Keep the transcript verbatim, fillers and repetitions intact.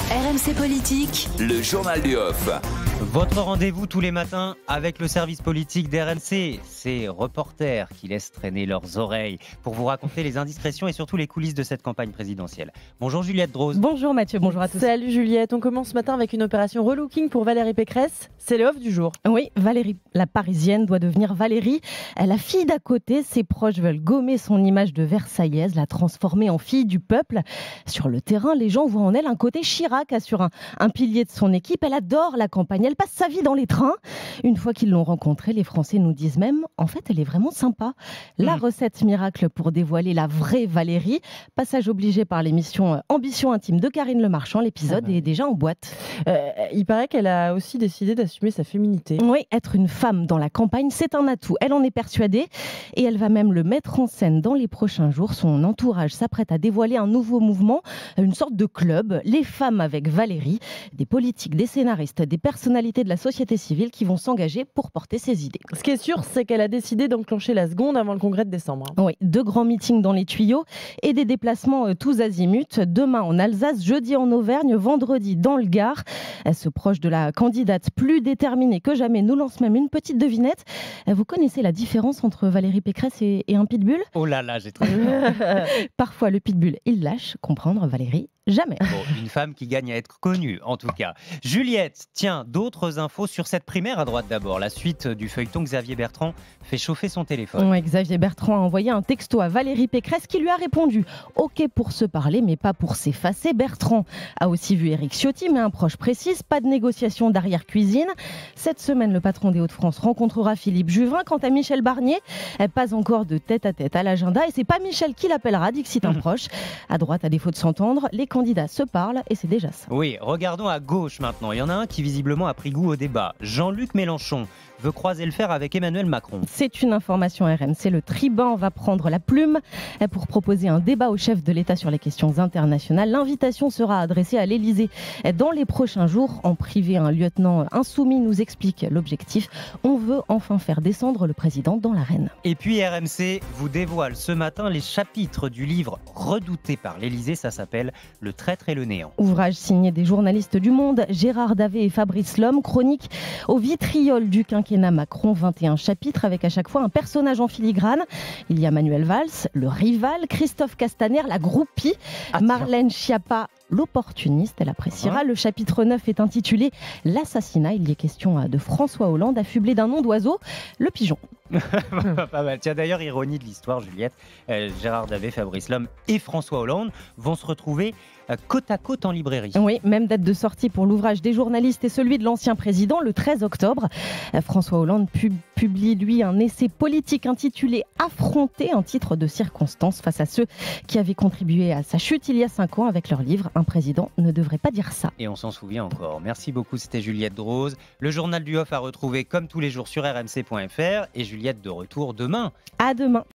R M C Politique, le journal du off. Votre rendez-vous tous les matins avec le service politique d'R M C. Ces reporters qui laissent traîner leurs oreilles pour vous raconter les indiscrétions et surtout les coulisses de cette campagne présidentielle. Bonjour Juliette Droz. Bonjour Mathieu, bonjour à tous. Salut Juliette, on commence ce matin avec une opération relooking pour Valérie Pécresse. C'est le off du jour. Oui, Valérie, la parisienne, doit devenir Valérie. La fille d'à côté, ses proches veulent gommer son image de Versaillaise, la transformer en fille du peuple. Sur le terrain, les gens voient en elle un côté Chirac, assure un, un pilier de son équipe. Elle adore la campagne, elle passe sa vie dans les trains. Une fois qu'ils l'ont rencontrée, les Français nous disent même, en fait, elle est vraiment sympa. La mmh. recette miracle pour dévoiler la vraie Valérie. Passage obligé par l'émission Ambition intime de Karine Le Marchand. L'épisode ah bah. est déjà en boîte. Euh, il paraît qu'elle a aussi décidé d'assumer sa féminité. Oui, être une femme dans la campagne, c'est un atout. Elle en est persuadée et elle va même le mettre en scène dans les prochains jours. Son entourage s'apprête à dévoiler un nouveau mouvement, une sorte de club, les femmes avec Valérie, des politiques, des scénaristes, des personnalités de la société civile qui vont s'engager pour porter ses idées. Ce qui est sûr, c'est qu'elle a décidé d'enclencher la seconde avant le congrès de décembre. Oui, deux grands meetings dans les tuyaux et des déplacements euh, tous azimuts. Demain en Alsace, jeudi en Auvergne, vendredi dans le Gard. Ce proche de la candidate plus déterminée que jamais nous lance même une petite devinette. Vous connaissez la différence entre Valérie Pécresse et, et un pitbull ? Oh là là, j'ai très peur. Parfois le pitbull, il lâche, comprendre Valérie. Jamais. Bon, une femme qui gagne à être connue, en tout cas. Juliette, tiens, d'autres infos sur cette primaire à droite d'abord. La suite du feuilleton, Xavier Bertrand fait chauffer son téléphone. Ouais, Xavier Bertrand a envoyé un texto à Valérie Pécresse qui lui a répondu « Ok pour se parler, mais pas pour s'effacer ». Bertrand a aussi vu Éric Ciotti, mais un proche précise, pas de négociation d'arrière-cuisine. Cette semaine, le patron des Hauts-de-France rencontrera Philippe Juvin. Quant à Michel Barnier, pas encore de tête-à-tête à l'agenda. Et c'est pas Michel qui l'appellera, dit que c'est un proche. À droite, à défaut de s'entendre, les candidats se parlent et c'est déjà ça. Oui, regardons à gauche maintenant. Il y en a un qui visiblement a pris goût au débat. Jean-Luc Mélenchon veut croiser le fer avec Emmanuel Macron. C'est une information R M C. Le tribun va prendre la plume pour proposer un débat au chef de l'État sur les questions internationales. L'invitation sera adressée à l'Élysée dans les prochains jours. En privé, un lieutenant insoumis nous explique l'objectif. On veut enfin faire descendre le président dans l'arène. Et puis R M C vous dévoile ce matin les chapitres du livre redouté par l'Élysée. Ça s'appelle « Le traître et le néant ». Ouvrage signé des journalistes du Monde, Gérard Davet et Fabrice Lhomme, chronique au vitriol du quinquennat Macron, vingt et un chapitres avec à chaque fois un personnage en filigrane. Il y a Manuel Valls, le rival, Christophe Castaner, la groupie, ah, Marlène Schiappa, l'opportuniste, elle appréciera. Hein? Le chapitre neuf est intitulé « L'assassinat ». Il y est question de François Hollande, affublé d'un nom d'oiseau, le pigeon. Pas mal. Tiens, d'ailleurs, ironie de l'histoire, Juliette, euh, Gérard Davet, Fabrice Lhomme et François Hollande vont se retrouver euh, côte à côte en librairie. Oui, même date de sortie pour l'ouvrage des journalistes et celui de l'ancien président, le treize octobre. Euh, François Hollande pub- publie, lui, un essai politique intitulé « Affronter », un titre de circonstance face à ceux qui avaient contribué à sa chute il y a cinq ans avec leur livre « Un président ne devrait pas dire ça ». Et on s'en souvient encore. Merci beaucoup, c'était Juliette Droz. Le journal du off à retrouver comme tous les jours sur r m c point f r et Juliette de retour demain. À demain.